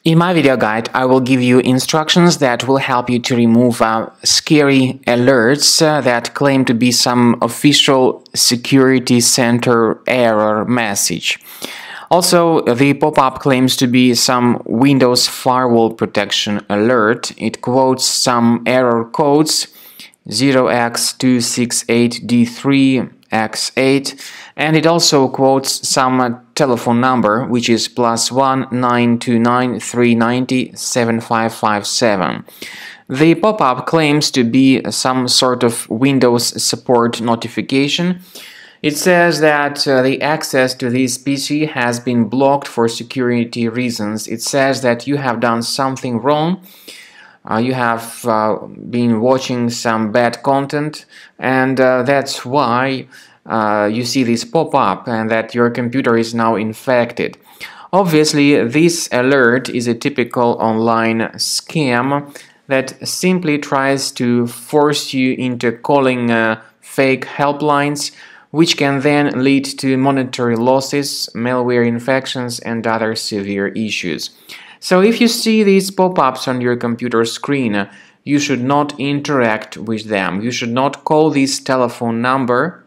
In my video guide, I will give you instructions that will help you to remove scary alerts that claim to be some official security center error message. Also, the pop-up claims to be some Windows firewall protection alert. It quotes some error codes 0x268d3 X8, and it also quotes some telephone number, which is +1 929 390 7557. The pop-up claims to be some sort of Windows support notification. It says that the access to this PC has been blocked for security reasons. It says that you have done something wrong. You have been watching some bad content, and that's why you see this pop-up and that your computer is now infected. Obviously, this alert is a typical online scam that simply tries to force you into calling fake helplines, which can then lead to monetary losses, malware infections, and other severe issues. So if you see these pop-ups on your computer screen, you should not interact with them. You should not call this telephone number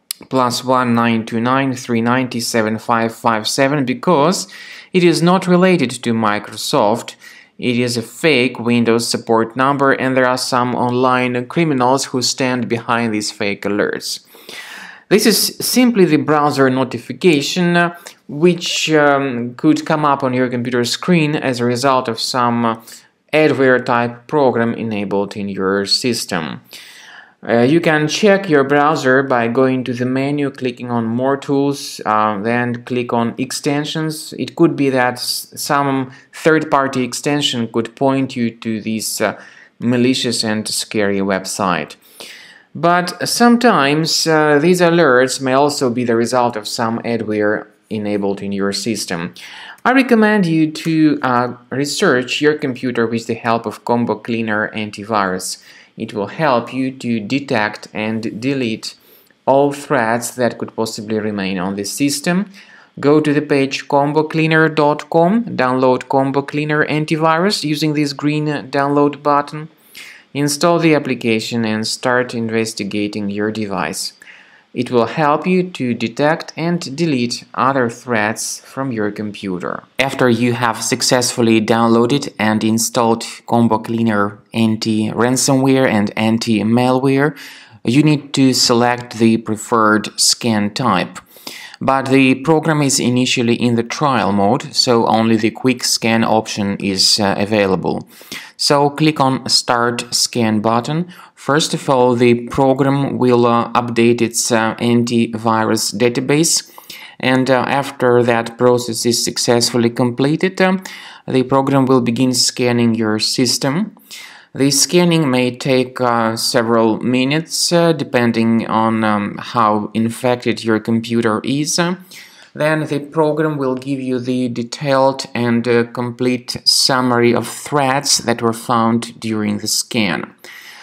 +1 929 390 7557 because it is not related to Microsoft. It is a fake Windows support number, and there are some online criminals who stand behind these fake alerts. This is simply the browser notification which could come up on your computer screen as a result of some adware type program enabled in your system. You can check your browser by going to the menu, clicking on More Tools, then click on Extensions. It could be that some third-party extension could point you to this malicious and scary website. But sometimes these alerts may also be the result of some adware enabled in your system. I recommend you to research your computer with the help of Combo Cleaner antivirus. It will help you to detect and delete all threats that could possibly remain on the system. Go to the page combocleaner.com, download Combo Cleaner antivirus using this green download button. Install the application and start investigating your device. It will help you to detect and delete other threats from your computer. After you have successfully downloaded and installed Combo Cleaner anti-ransomware and anti-malware, you need to select the preferred scan type. But the program is initially in the trial mode, so only the quick scan option is available. So click on Start Scan button. First of all, the program will update its antivirus database, and after that process is successfully completed, the program will begin scanning your system. The scanning may take several minutes depending on how infected your computer is. Then the program will give you the detailed and complete summary of threats that were found during the scan.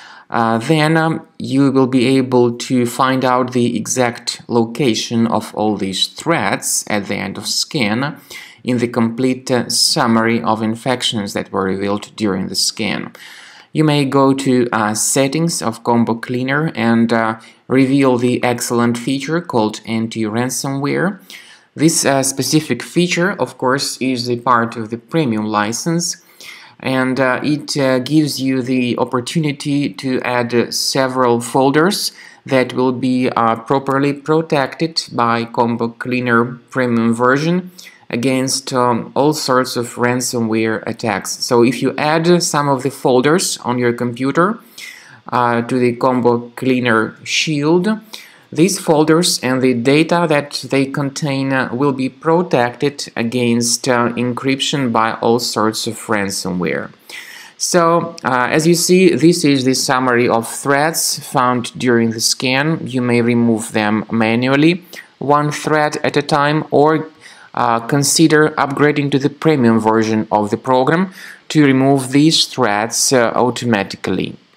Then you will be able to find out the exact location of all these threats at the end of scan in the complete summary of infections that were revealed during the scan. You may go to Settings of Combo Cleaner and reveal the excellent feature called Anti-Ransomware. This specific feature, of course, is a part of the premium license, and it gives you the opportunity to add several folders that will be properly protected by Combo Cleaner premium version against all sorts of ransomware attacks. So if you add some of the folders on your computer to the Combo Cleaner Shield, these folders and the data that they contain will be protected against encryption by all sorts of ransomware. So, as you see, this is the summary of threats found during the scan. You may remove them manually, one threat at a time, or consider upgrading to the premium version of the program to remove these threats automatically.